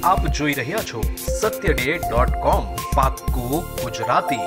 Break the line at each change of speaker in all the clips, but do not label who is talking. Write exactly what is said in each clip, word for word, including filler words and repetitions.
આપ જોઈ રહ્યા છો સત્ય ડે ડોટ કોમ, પાક્કું ગુજરાતી।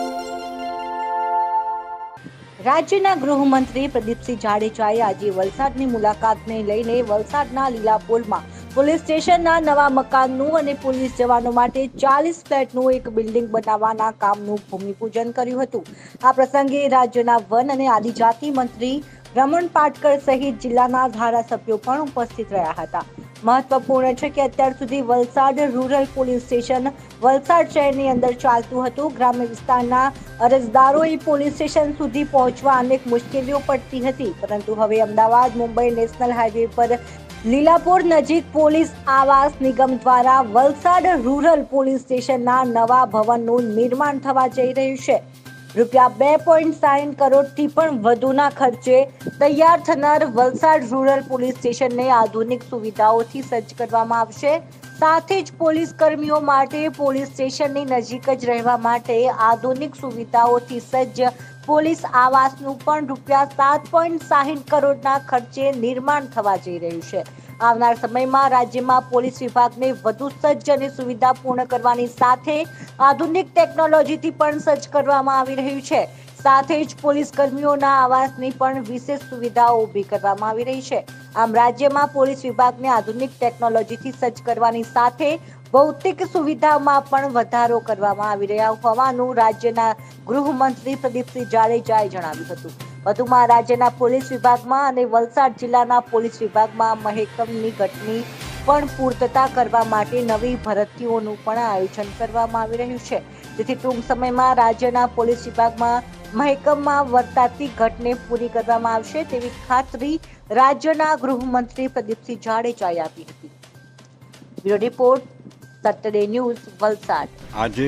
રાજ્યના ગૃહમંત્રી પ્રદીપસિંહ જાડેજાએ આજે વલસાડની મુલાકાતને લઈને વલસાડના લીલાપોરમાં પોલીસ સ્ટેશનના નવા મકાનનું અને પોલીસ જવાનો માટે ચાલીસ ફ્લેટનું એક બિલ્ડિંગ બનાવવાના કામનું ભૂમિપૂજન કર્યું હતું। આ પ્રસંગે રાજ્યના વન અને આદિજાતિ મંત્રી રમણ પાટકર સહિત જિલ્લાના ધારાસભ્યો પણ ઉપસ્થિત રહ્યા હતા। મહત્વપૂર્ણ છે કે અત્યાર સુધી Valsad rural police station Valsad શહેરની અંદર ચાલતું હતું। ગ્રામ્ય વિસ્તારના અરજદારોએ પોલીસ સ્ટેશન સુધી પહોંચવા અનેક મુશ્કેલીઓ પડતી હતી, પરંતુ હવે અમદાવાદ મુંબઈ નેશનલ હાઈવે પર લીલાપોર નજીક પોલીસ આવાસ નિગમ દ્વારા વલસાડ રૂરલ પોલીસ સ્ટેશનના નવા ભવનનું નિર્માણ થવા જઈ રહ્યું છે। રૂપિયા બે પોઈન્ટ સાઠ કરોડથી પણ વધુના ખર્ચે તૈયાર થનાર વલસાડ રૂરલ પોલીસ સ્ટેશનને આધુનિક સુવિધાઓથી સજ્જ કરવામાં આવશે। સાથે જ પોલીસ કર્મીઓ માટે પોલીસ સ્ટેશનની નજીક જ રહેવા માટે આધુનિક સુવિધાઓથી સજ્જ પોલીસ આવાસનું પણ રૂપિયા સાત પોઈન્ટ સાઠ કરોડના ખર્ચે નિર્માણ થવા જઈ રહ્યું છે। આવનાર સમયમાં રાજ્યમાં પોલીસ વિભાગને વધુ સજ્જ અને સુવિધાપૂર્ણ કરવાની સાથે આધુનિક ટેકનોલોજીથી પણ સજ્જ કરવામાં આવી રહ્યું છે। સાથે જ પોલીસ કર્મીઓના આવાસની પણ વિશેષ સુવિધાઓ ઊભી કરવામાં આવી રહી છે। આમ રાજ્યમાં પોલીસ વિભાગને આધુનિક ટેકનોલોજીથી સજ્જ કરવાની સાથે ભૌતિક સુવિધામાં પણ વધારો કરવામાં આવી રહ્યા હોવાનું રાજ્યના ગૃહમંત્રી પ્રદીપસિંહ જાડેજાએ જણાવ્યું હતું। વધુમાં રાજ્યના પોલીસ વિભાગમાં અને વલસાડ જિલ્લાના પોલીસ વિભાગમાં મહેકમની ઘટની પણ પૂર્તતા કરવા માટે નવી ભરતીઓનું પણ આયોજન કરવામાં આવી રહ્યું છે, જેથી ટૂંક સમયમાં રાજ્યના પોલીસ વિભાગમાં મહેકમમાં વર્તાતી ઘટને પૂરી કરવામાં આવશે તેવી ખાતરી રાજ્યના ગૃહમંત્રી પ્રદીપસિંહ જાડેજાએ આપી હતી। Bureau report, Saturday news, Valsad.
આજે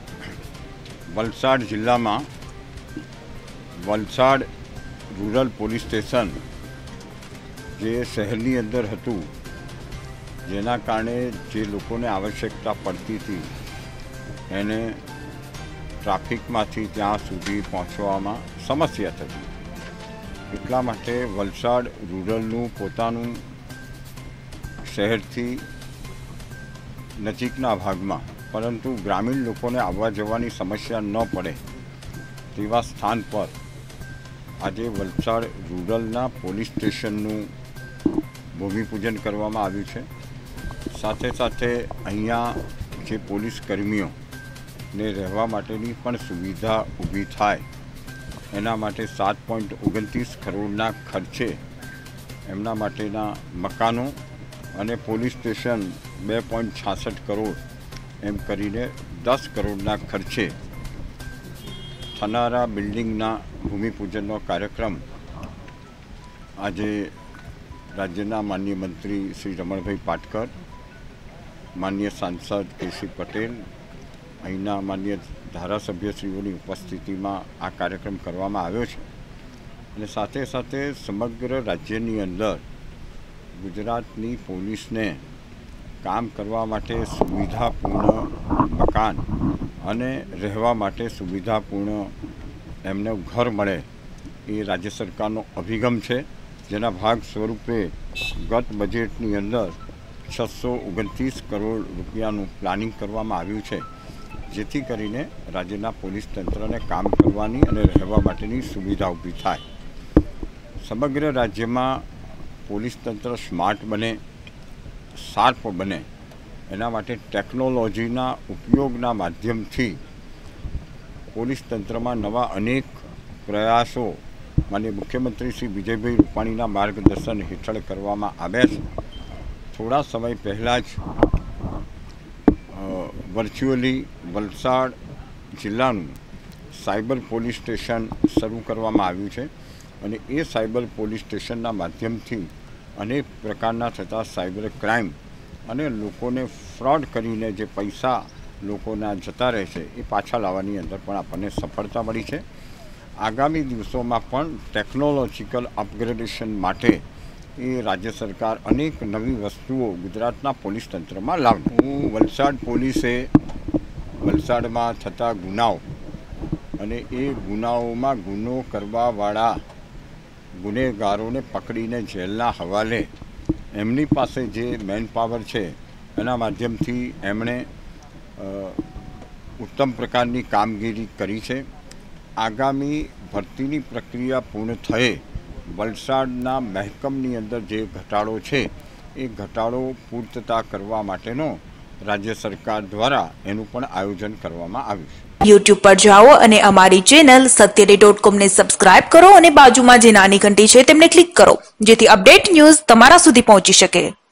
વલસાડ જિલ્લામાં વલસાડ રૂરલ પોલીસ સ્ટેશન જે શહેરની અંદર હતું, જેના કારણે જે લોકોને આવશ્યકતા પડતી હતી એને ટ્રાફિકમાંથી ત્યાં સુધી પહોંચવામાં સમસ્યા થતી, એટલા માટે વલસાડ રૂરલનું પોતાનું શહેરથી નજીકના ભાગમાં પરંતુ ગ્રામીણ લોકોને આવવા જવાની સમસ્યા ન પડે તેવા સ્થાન પર આજે વલસાડ રૂરલના પોલીસ સ્ટેશનનું ભૂમિપૂજન કરવામાં આવ્યું છે। સાથે સાથે અહીંયા જે પોલીસ કર્મીઓને રહેવા માટેની પણ સુવિધા ઊભી થાય એના માટે સાત પોઈન્ટ ઓગણત્રીસ કરોડના ખર્ચે એમના માટેના મકાનો અને પોલીસ સ્ટેશન બે પોઈન્ટ છાસઠ કરોડ એમ કરીને દસ કરોડના ખર્ચે થનારા બિલ્ડિંગના ભૂમિપૂજનનો કાર્યક્રમ આજે રાજ્યના માનનીય મંત્રી શ્રી રમણભાઈ પાટકર, માનનીય સાંસદ કેસી પટેલ, અહીંના માનનીય ધારાસભ્યશ્રીઓની ઉપસ્થિતિમાં આ કાર્યક્રમ કરવામાં આવ્યો છે અને સાથે સાથે સમગ્ર રાજ્યની અંદર ગુજરાતની પોલીસને કામ કરવા માટે સુવિધાપૂર્ણ મકાન અને રહેવા માટે સુવિધાપૂર્ણ એમને ઘર મળે એ રાજ્ય સરકારનો અભિગમ છે, જેના ભાગ સ્વરૂપે ગત બજેટની અંદર છસો ઓગણત્રીસ કરોડ રૂપિયાનું પ્લાનિંગ કરવામાં આવ્યું છે, જેથી કરીને રાજ્યના પોલીસ તંત્રને કામ કરવાની અને રહેવા માટેની સુવિધા ઊભી થાય। સમગ્ર રાજ્યમાં પોલીસ તંત્ર સ્માર્ટ બને, શાર્પ બને, એના માટે ટેકનોલોજીના ઉપયોગના માધ્યમથી પોલીસ તંત્રમાં નવા અનેક પ્રયાસો માનનીય મુખ્યમંત્રી શ્રી વિજયભાઈ રૂપાણીના માર્ગદર્શન હેઠળ કરવામાં આવ્યા છે। થોડા સમય પહેલાં જ વર્ચ્યુઅલી વલસાડ જિલ્લાનું સાયબર પોલીસ સ્ટેશન શરૂ કરવામાં આવ્યું છે અને એ સાયબર પોલીસ સ્ટેશનના માધ્યમથી અનેક પ્રકારના થતા સાયબર ક્રાઇમ અને લોકોને ફ્રોડ કરીને જે પૈસા લોકોના જતા રહે છે એ પાછા લાવવાની અંદર પણ આપણને સફળતા મળી છે। આગામી દિવસોમાં પણ ટેકનોલોજીકલ અપગ્રેડેશન માટે એ રાજ્ય સરકાર અનેક નવી વસ્તુઓ ગુજરાતના પોલીસ તંત્રમાં લાવશે। હું વલસાડ પોલીસે વલસાડમાં થતા ગુનાઓ અને એ ગુનાઓમાં ગુનો કરવાવાળા ગુનેગારોને પકડીને જેલના હવાલે એમની પાસે જે મેન પાવર છે એના માધ્યમથી એમણે ઉત્તમ પ્રકારની કામગીરી કરી છે. આગામી ભરતીની પ્રક્રિયા પૂર્ણ થયે વલસાડના મહેકમની અંદર જે ઘટાડો છે એ ઘટાડો પૂર્તતા કરવા માટેનો રાજ્ય સરકાર દ્વારા એનું પણ આયોજન કરવામાં આવ્યું છે.
યુટ્યુબ પર જાઓ અને અમારી ચેનલ સત્યડે ડોટ કોમ ને સબસ્ક્રાઇબ કરો અને બાજુમાં જે નાની ઘંટી છે તેમને ક્લિક કરો, જેથી અપડેટ ન્યૂઝ તમારા સુધી પહોંચી શકે.